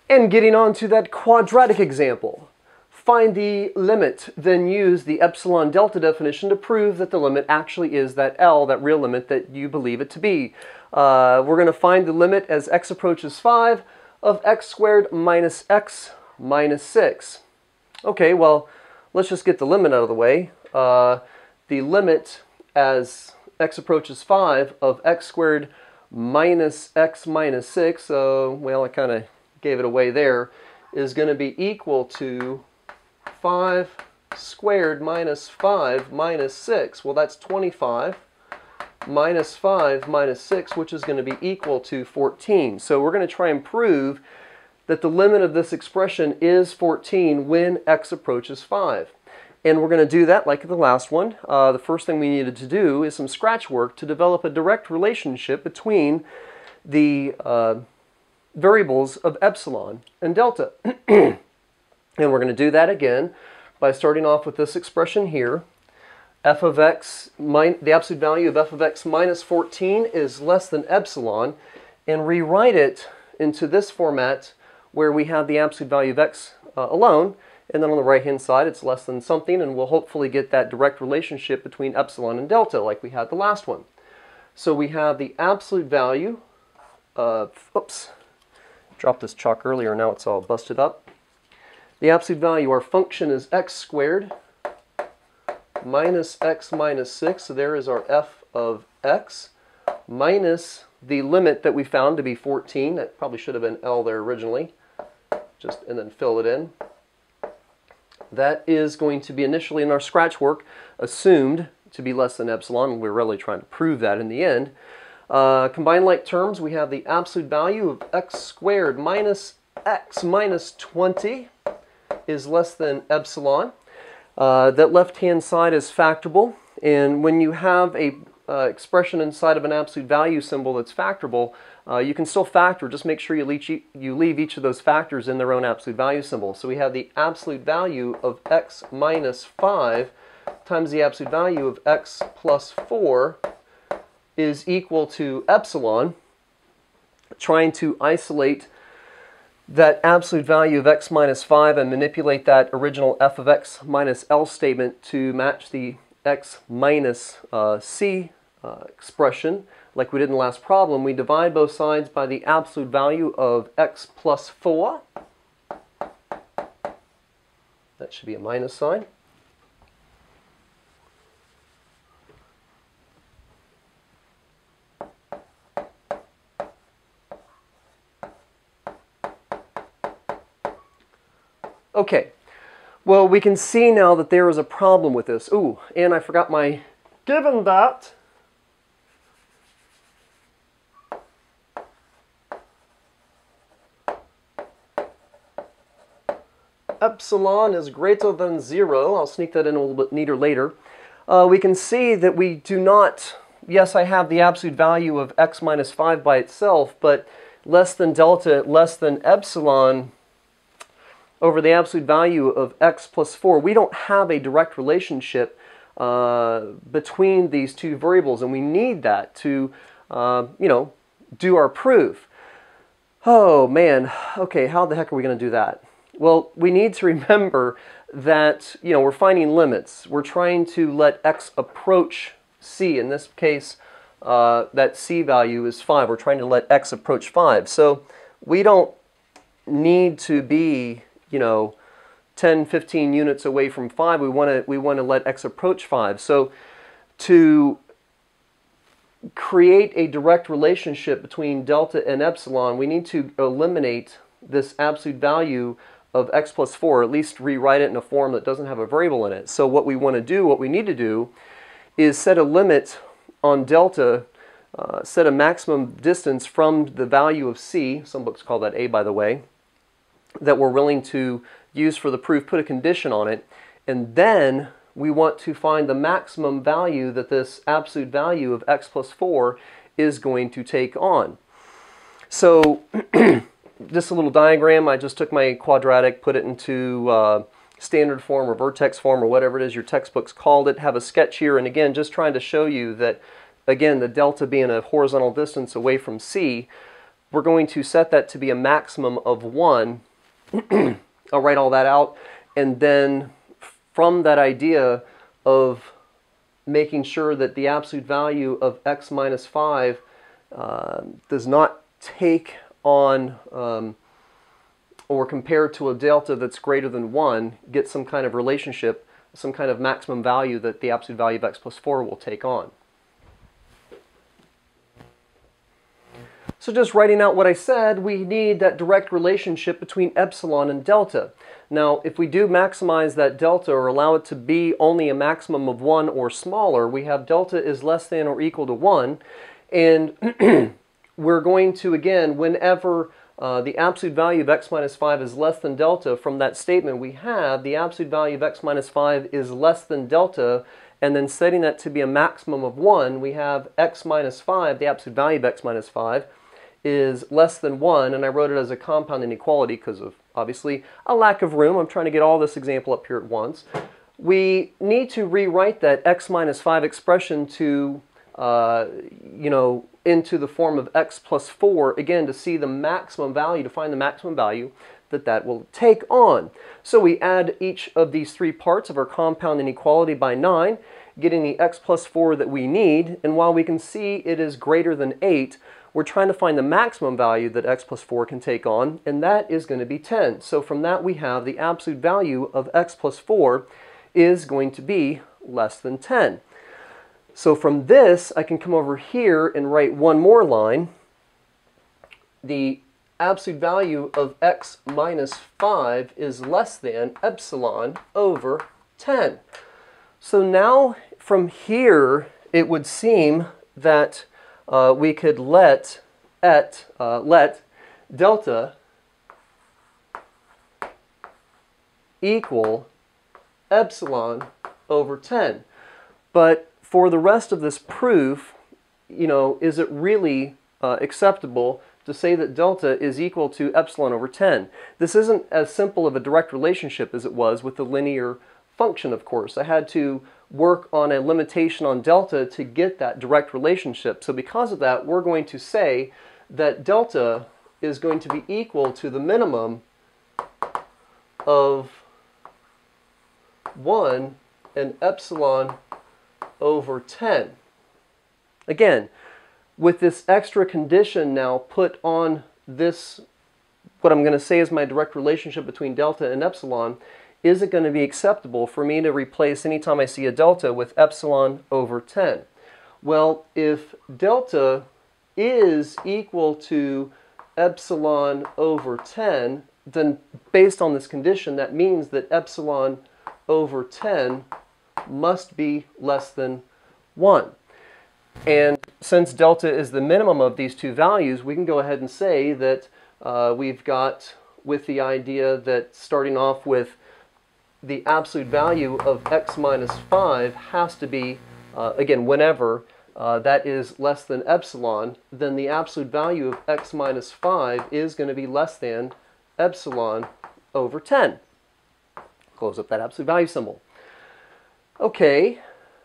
And getting on to that quadratic example. Find the limit, then use the epsilon delta definition to prove that the limit actually is that L, that real limit that you believe it to be. We're going to find the limit as x approaches 5 of x squared minus x minus 6. Okay, well, let's just get the limit out of the way. The limit as x approaches 5 of x squared minus x minus 6, so, well, I kind of gave it away there, is going to be equal to 5 squared minus 5 minus 6. Well, that's 25 minus 5 minus 6, which is going to be equal to 14. So we're going to try and prove that the limit of this expression is 14 when x approaches 5. And we're going to do that like the last one. The first thing we needed to do is some scratch work to develop a direct relationship between the variables of epsilon and delta. And we're going to do that again by starting off with this expression here. F of x, the absolute value of f of x minus 14 is less than epsilon, and rewrite it into this format where we have the absolute value of x alone, and then on the right hand side it's less than something, and we'll hopefully get that direct relationship between epsilon and delta like we had the last one. So we have the absolute value of, oops, dropped this chalk earlier, now it's all busted up. The absolute value, our function is x squared minus x minus 6, so there is our f of x, minus the limit that we found to be 14. That probably should have been L there originally, and then fill it in. That is going to be initially in our scratch work assumed to be less than epsilon, and we're really trying to prove that in the end. Combined like terms, we have the absolute value of x squared minus x minus 20 is less than epsilon. That left-hand side is factorable, and when you have a expression inside of an absolute value symbol that's factorable, you can still factor. Just make sure you leave each of those factors in their own absolute value symbol. So we have the absolute value of x minus 5 times the absolute value of x plus 4 is equal to epsilon. Trying to isolate that absolute value of x minus 5 and manipulate that original f of x minus L statement to match the x minus c expression like we did in the last problem. We divide both sides by the absolute value of x plus 4. That should be a minus sign. Okay, well, we can see now that there is a problem with this. Ooh, and I forgot my, given that epsilon is greater than 0, I'll sneak that in a little bit neater later, we can see that we do not, yes, I have the absolute value of x minus 5 by itself, but less than delta, less than epsilon, over the absolute value of x plus 4, we don't have a direct relationship between these two variables, and we need that to, do our proof. Oh man, okay, how the heck are we going to do that? Well, we need to remember that, we're finding limits. We're trying to let x approach c. In this case, that c value is 5. We're trying to let x approach 5. So we don't need to be 10, 15 units away from 5. We want to let x approach 5. So to create a direct relationship between delta and epsilon, we need to eliminate this absolute value of x plus 4, or at least rewrite it in a form that doesn't have a variable in it. So what we need to do is set a limit on delta, set a maximum distance from the value of c, some books call that a by the way, that we're willing to use for the proof, put a condition on it, and then we want to find the maximum value that this absolute value of x plus 4 is going to take on. So just a little diagram, I just took my quadratic, put it into standard form or vertex form or whatever it is your textbooks called it, have a sketch here, and again just trying to show you that, again, the delta being a horizontal distance away from c, we're going to set that to be a maximum of 1. I'll write all that out, and then from that idea of making sure that the absolute value of x minus 5 does not take on or compare to a delta that's greater than 1, get some kind of relationship, some kind of maximum value that the absolute value of x plus 4 will take on. So just writing out what I said, we need that direct relationship between epsilon and delta. Now, if we do maximize that delta or allow it to be only a maximum of 1 or smaller, we have delta is less than or equal to 1. And we're going to, again, whenever the absolute value of x minus 5 is less than delta, from that statement we have the absolute value of x minus 5 is less than delta, and then setting that to be a maximum of 1, we have x minus 5, the absolute value of x minus 5, is less than 1, and I wrote it as a compound inequality because of, obviously, a lack of room. I'm trying to get all this example up here at once. We need to rewrite that x minus 5 expression to, into the form of x plus 4, again, to see the maximum value, to find the maximum value that that will take on. So we add each of these 3 parts of our compound inequality by 9, getting the x plus 4 that we need, and while we can see it is greater than 8, we're trying to find the maximum value that x plus 4 can take on, and that is going to be 10. So from that we have the absolute value of x plus 4 is going to be less than 10. So from this, I can come over here and write one more line. The absolute value of x minus 5 is less than epsilon over 10. So now from here, it would seem that we could let delta equal epsilon over 10. But for the rest of this proof, is it really acceptable to say that delta is equal to epsilon over 10? This isn't as simple of a direct relationship as it was with the linear function, of course. I had to work on a limitation on delta to get that direct relationship. So because of that, we're going to say that delta is going to be equal to the minimum of 1 and epsilon over 10. Again, with this extra condition now put on this, what I'm going to say is my direct relationship between delta and epsilon, is it going to be acceptable for me to replace anytime I see a delta with epsilon over 10? Well, if delta is equal to epsilon over 10, then based on this condition, that means that epsilon over 10 must be less than 1. And since delta is the minimum of these 2 values, we can go ahead and say that we've got, with the idea that starting off with the absolute value of x minus 5 has to be, again, whenever that is less than epsilon, then the absolute value of x minus 5 is going to be less than epsilon over 10. Close up that absolute value symbol. Okay,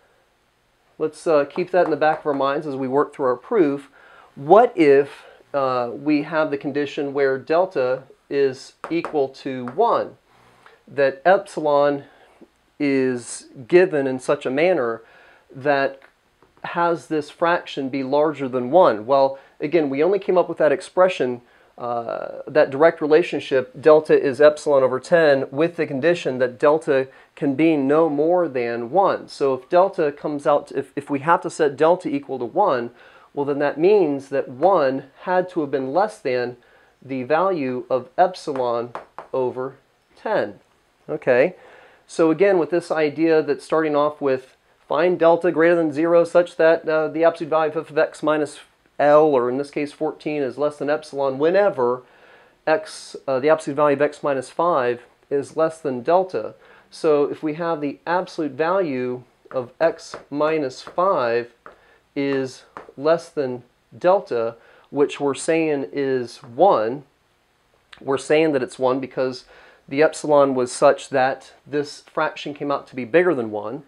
let's keep that in the back of our minds as we work through our proof. What if we have the condition where delta is equal to 1? That epsilon is given in such a manner that has this fraction be larger than 1. Well, again, we only came up with that expression, that direct relationship, delta is epsilon over 10, with the condition that delta can be no more than 1. So if delta comes out, if we have to set delta equal to 1, well then that means that 1 had to have been less than the value of epsilon over 10. Okay, so again, with this idea that starting off with find delta greater than 0 such that the absolute value of x minus L, or in this case 14, is less than epsilon whenever x, the absolute value of x minus 5 is less than delta. So if we have the absolute value of x minus 5 is less than delta, which we're saying is 1, we're saying that it's 1 because the epsilon was such that this fraction came out to be bigger than 1.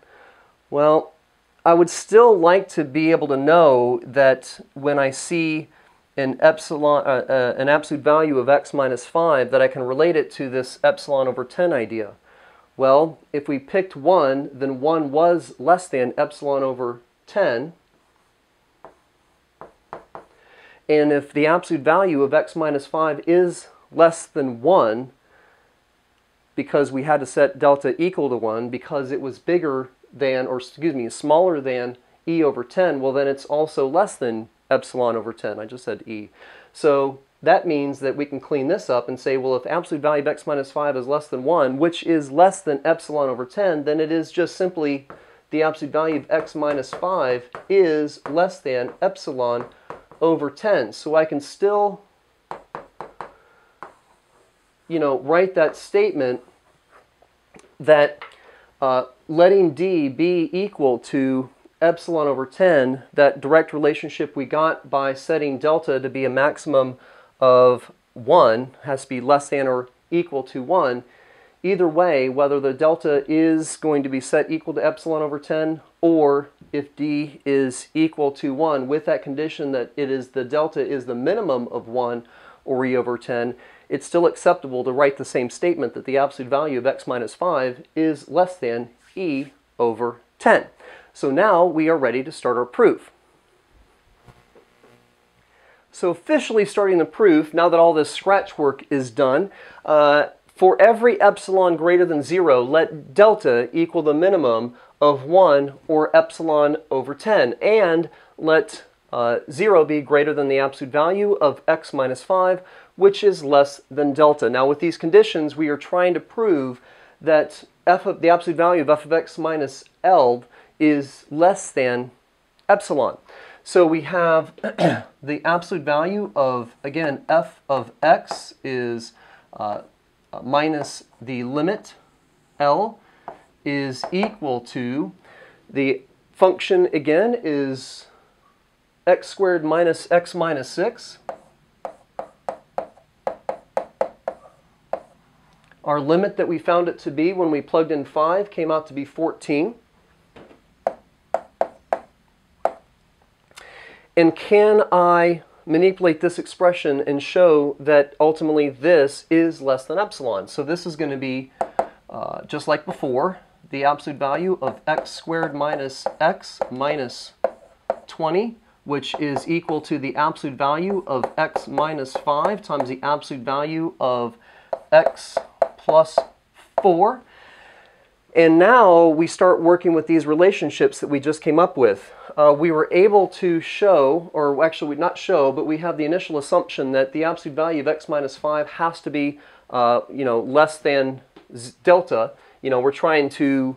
Well, I would still like to be able to know that when I see an epsilon, an absolute value of x minus 5 that I can relate it to this epsilon over 10 idea? Well, if we picked 1, then 1 was less than epsilon over 10. And if the absolute value of x minus 5 is less than 1, because we had to set delta equal to 1 because it was bigger than, or excuse me, smaller than e over 10, well then it's also less than epsilon over 10. I just said e. So that means that we can clean this up and say, well, if absolute value of x minus 5 is less than 1, which is less than epsilon over 10, then it is just simply the absolute value of x minus 5 is less than epsilon over 10. So I can still, write that statement that letting d be equal to epsilon over 10, that direct relationship we got by setting delta to be a maximum of 1, has to be less than or equal to 1. Either way, whether the delta is going to be set equal to epsilon over 10, or if d is equal to 1, with that condition that the delta is the minimum of 1 or e over 10, it's still acceptable to write the same statement that the absolute value of x minus 5 is less than e over 10. So now we are ready to start our proof. So officially starting the proof, now that all this scratch work is done, for every epsilon greater than 0, let delta equal the minimum of 1 or epsilon over 10, and let 0 be greater than the absolute value of x minus 5, which is less than delta. Now with these conditions, we are trying to prove that the absolute value of f of x minus L is less than epsilon. So we have the absolute value of, again, f of x is minus the limit L is equal to, the function again is x squared minus x minus 6. Our limit that we found it to be when we plugged in 5 came out to be 14. And can I manipulate this expression and show that ultimately this is less than epsilon? So this is going to be, just like before, the absolute value of x squared minus x minus 20, which is equal to the absolute value of x minus 5 times the absolute value of x plus 4. And now we start working with these relationships that we just came up with. We were able to show, or actually not show, but we have the initial assumption that the absolute value of x minus 5 has to be less than delta. We're trying to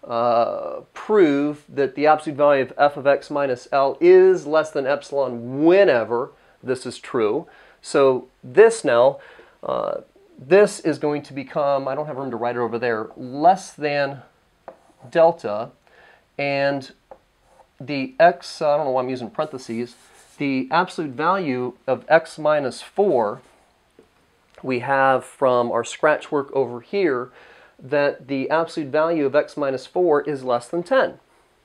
prove that the absolute value of f of x minus L is less than epsilon whenever this is true. So this now, this is going to become, I don't have room to write it over there, less than delta, and the x, I don't know why I'm using parentheses, the absolute value of x minus 4, we have from our scratch work over here that the absolute value of x minus 4 is less than 10.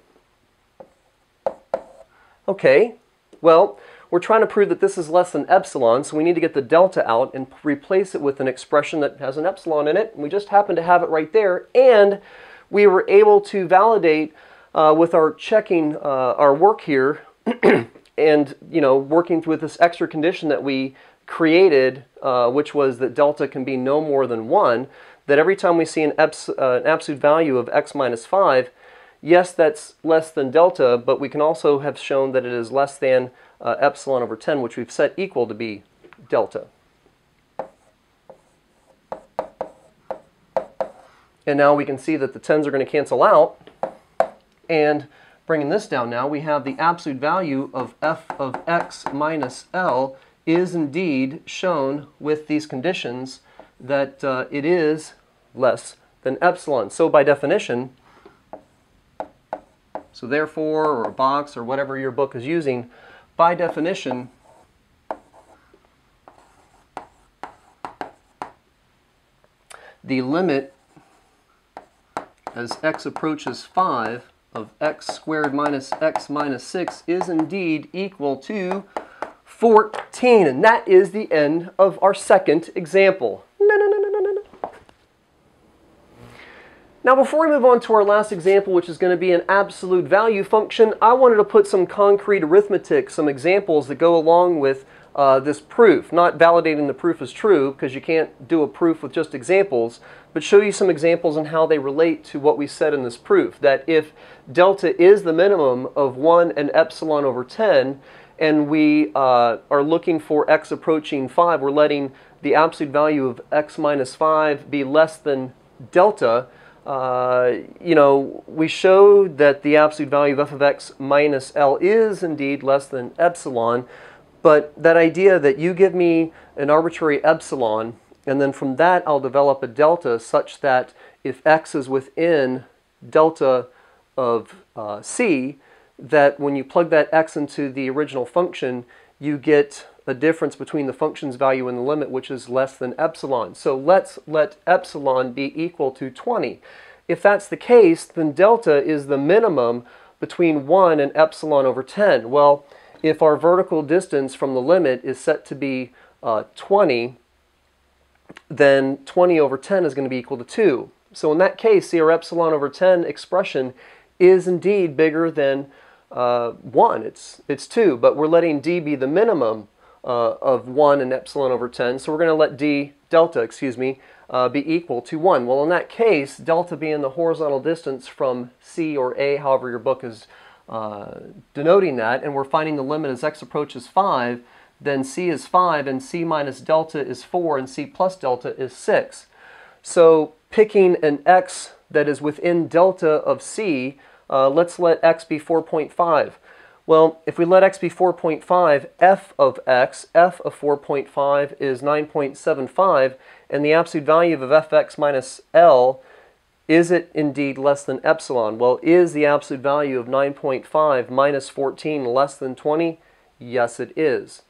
Okay, well, we're trying to prove that this is less than epsilon, so we need to get the delta out and replace it with an expression that has an epsilon in it. And we just happen to have it right there, and we were able to validate with our checking our work here and working with this extra condition that we created, which was that delta can be no more than 1, that every time we see an absolute value of x minus 5, yes, that's less than delta, but we can also have shown that it is less than epsilon over 10, which we've set equal to be delta. And now we can see that the 10s are going to cancel out. And bringing this down now, we have the absolute value of f of x minus L is indeed shown with these conditions that it is less than epsilon. So by definition, so therefore, or a box, or whatever your book is using, by definition, the limit as x approaches 5 of x squared minus x minus 6 is indeed equal to 14. And that is the end of our second example. Now before we move on to our last example, which is going to be an absolute value function, I wanted to put some concrete arithmetic, some examples that go along with this proof. Not validating the proof is true, because you can't do a proof with just examples, but show you some examples on how they relate to what we said in this proof. That if delta is the minimum of 1 and epsilon over 10, and we are looking for x approaching 5, we're letting the absolute value of x minus 5 be less than delta. You know, we showed that the absolute value of f of x minus L is indeed less than epsilon, but that idea that you give me an arbitrary epsilon, and then from that I'll develop a delta such that if x is within delta of c, that when you plug that x into the original function, you get a difference between the function's value and the limit, which is less than epsilon. So let's let epsilon be equal to 20. If that's the case, then delta is the minimum between 1 and epsilon over 10. Well, if our vertical distance from the limit is set to be 20, then 20 over 10 is going to be equal to 2. So in that case, see, our epsilon over 10 expression is indeed bigger than 1. It's 2, but we're letting d be the minimum of 1 and epsilon over 10, so we're going to let delta be equal to 1. Well, in that case, delta being the horizontal distance from C or A, however your book is denoting that, and we're finding the limit as x approaches 5, then C is 5, and C minus delta is 4, and C plus delta is 6. So picking an x that is within delta of C, let's let x be 4.5. Well, if we let x be 4.5, f of x, f of 4.5 is 9.75, and the absolute value of fx minus L, is it indeed less than epsilon? Well, is the absolute value of 9.5 minus 14 less than 20? Yes, it is.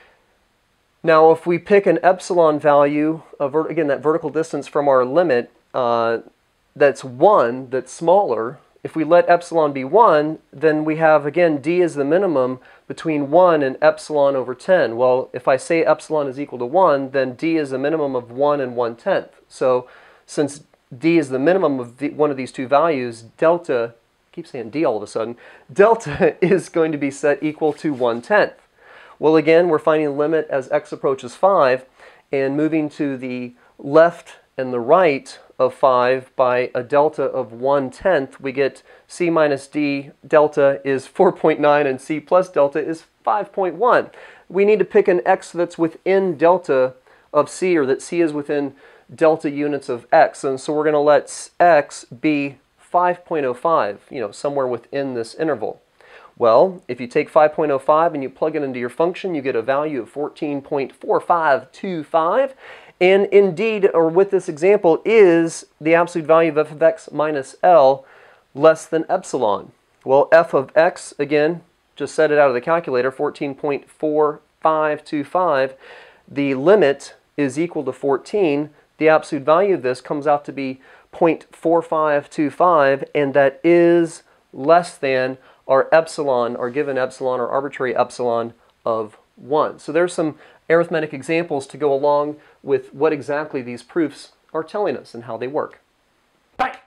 Now, if we pick an epsilon value, again, that vertical distance from our limit, that's 1, that's smaller, if we let epsilon be 1, then we have, again, d is the minimum between 1 and epsilon over 10. Well, if I say epsilon is equal to 1, then d is a minimum of 1 and 1/10. So since d is the minimum of one of these two values, delta, I keep saying d all of a sudden, delta is going to be set equal to 1/10. Well, again, we're finding the limit as x approaches 5, and moving to the left and the right of 5 by a delta of 1/10, we get c minus d delta is 4.9 and c plus delta is 5.1. We need to pick an x that's within delta of c, or that c is within delta units of x, and so we're going to let x be 5.05, you know, somewhere within this interval. Well, if you take 5.05 and you plug it into your function, you get a value of 14.4525. And indeed, or with this example, is the absolute value of f of x minus L less than epsilon? Well, f of x, again, just set it out of the calculator, 14.4525. The limit is equal to 14. The absolute value of this comes out to be 0.4525, and that is less than our epsilon, our given epsilon, or arbitrary epsilon of 1. So there's some arithmetic examples to go along with what exactly these proofs are telling us and how they work. Bye!